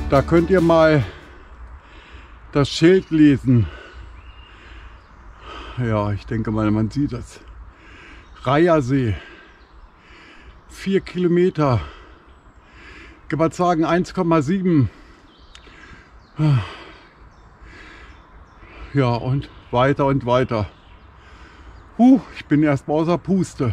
Da könnt ihr mal das Schild lesen. Ja, ich denke mal, man sieht das. Reihersee. 4 Kilometer. Ich kann mal sagen 1,7. Ja, und weiter und weiter. Ich bin erst mal außer Puste.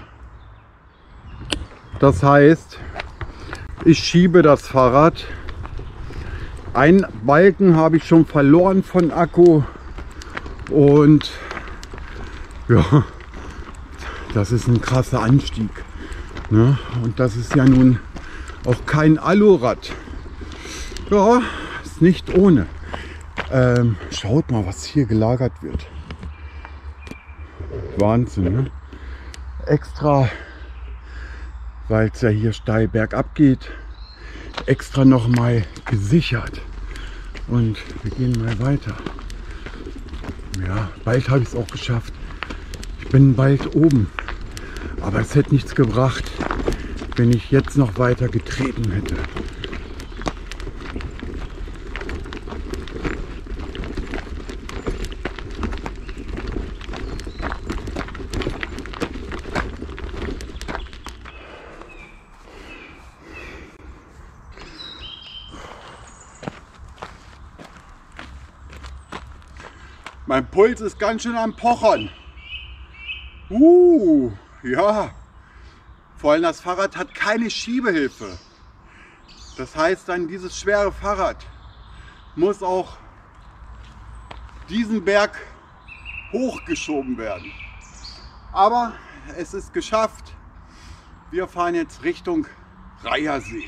Das heißt, ich schiebe das Fahrrad. Ein Balken habe ich schon verloren von Akku. Und ja, das ist ein krasser Anstieg. Ne? Und das ist ja nun auch kein Alurad. Ja, ist nicht ohne. Schaut mal, was hier gelagert wird. Wahnsinn, ne? Extra, weil es ja hier steil bergab geht, extra noch mal gesichert. Und wir gehen mal weiter. Ja, bald habe ich es auch geschafft. Ich bin bald oben. Aber es hätte nichts gebracht, wenn ich jetzt noch weiter getreten hätte. Mein Puls ist ganz schön am Pochern. Ja. Vor allem das Fahrrad hat keine Schiebehilfe. Das heißt dann, dieses schwere Fahrrad muss auch diesen Berg hochgeschoben werden. Aber es ist geschafft. Wir fahren jetzt Richtung Reihersee.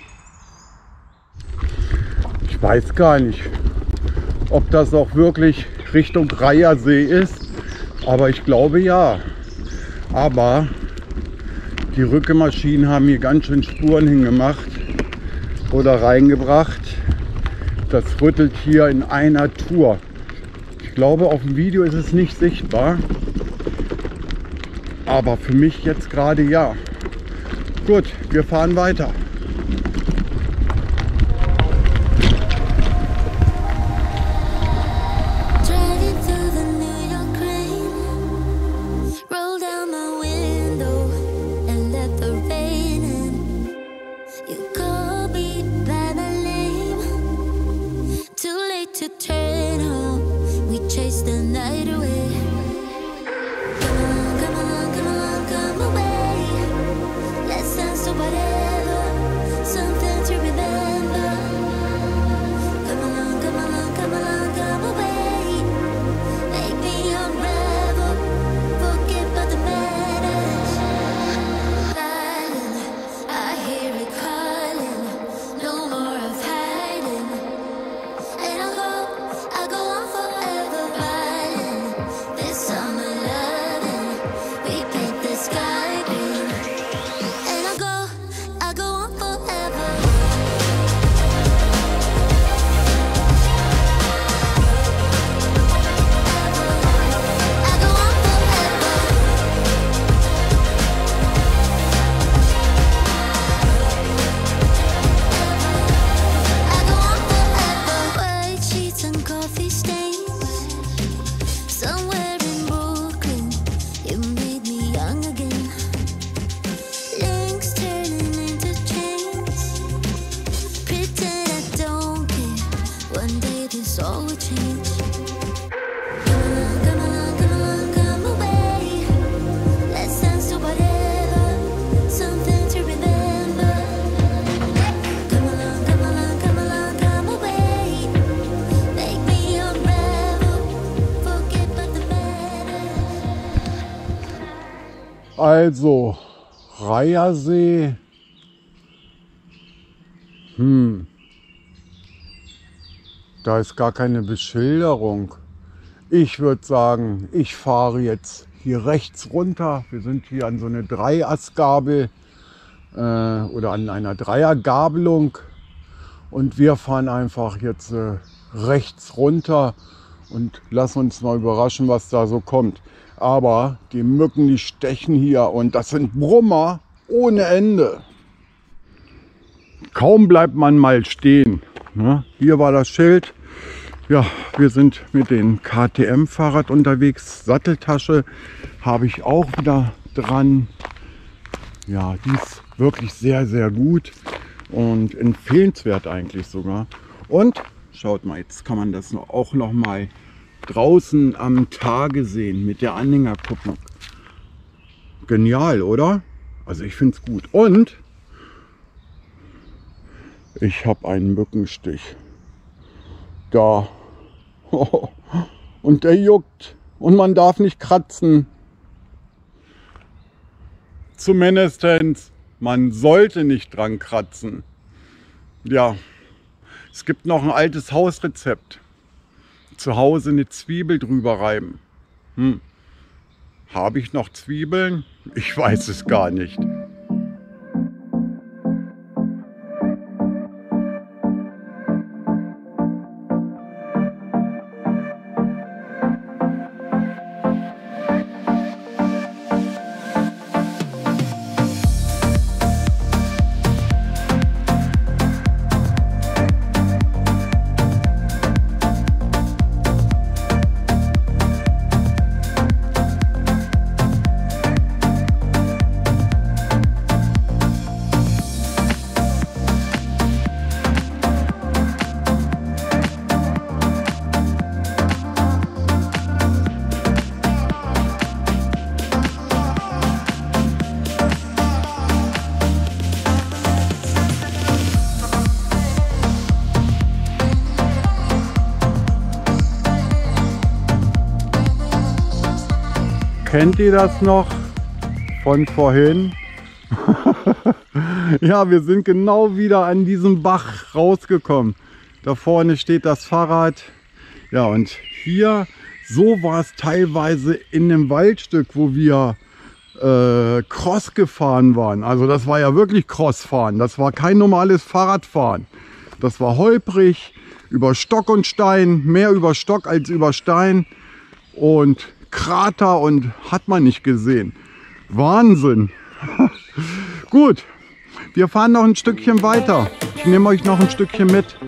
Ich weiß gar nicht, ob das auch wirklich Richtung Reihersee ist, aber ich glaube ja. Aber die Rückemaschinen haben hier ganz schön Spuren hingemacht oder reingebracht. Das rüttelt hier in einer Tour. Ich glaube, auf dem Video ist es nicht sichtbar, aber für mich jetzt gerade ja. Gut, wir fahren weiter. Also, Reihersee. Da ist gar keine Beschilderung. Ich würde sagen, ich fahre jetzt hier rechts runter. Wir sind hier an so einer Dreiastgabel oder an einer Dreiergabelung. Und wir fahren einfach jetzt rechts runter und lassen uns mal überraschen, was da so kommt. Aber die Mücken, die stechen hier und das sind Brummer ohne Ende. Kaum bleibt man mal stehen. Ne? Hier war das Schild. Ja, wir sind mit dem KTM-Fahrrad unterwegs. Satteltasche habe ich auch wieder dran. Ja, die ist wirklich sehr, sehr gut und empfehlenswert eigentlich sogar. Und schaut mal, jetzt kann man das auch noch mal draußen am Tage sehen mit der Anhängerkupplung. Genial, oder? Also ich finde es gut. Und ich habe einen Mückenstich. Da. Und der juckt. Und man darf nicht kratzen. Zumindest man sollte nicht dran kratzen. Ja, es gibt noch ein altes Hausrezept. Zu Hause eine Zwiebel drüber reiben. Habe ich noch Zwiebeln? Ich weiß es gar nicht. Kennt ihr das noch von vorhin? Ja, wir sind genau wieder an diesem Bach rausgekommen. Da vorne steht das Fahrrad. Ja, und hier, so war es teilweise in einem Waldstück, wo wir Cross gefahren waren. Also das war ja wirklich Crossfahren. Das war kein normales Fahrradfahren. Das war holprig, über Stock und Stein, mehr über Stock als über Stein. Und Krater und hat man nicht gesehen. Wahnsinn. Gut, wir fahren noch ein Stückchen weiter. Ich nehme euch noch ein Stückchen mit.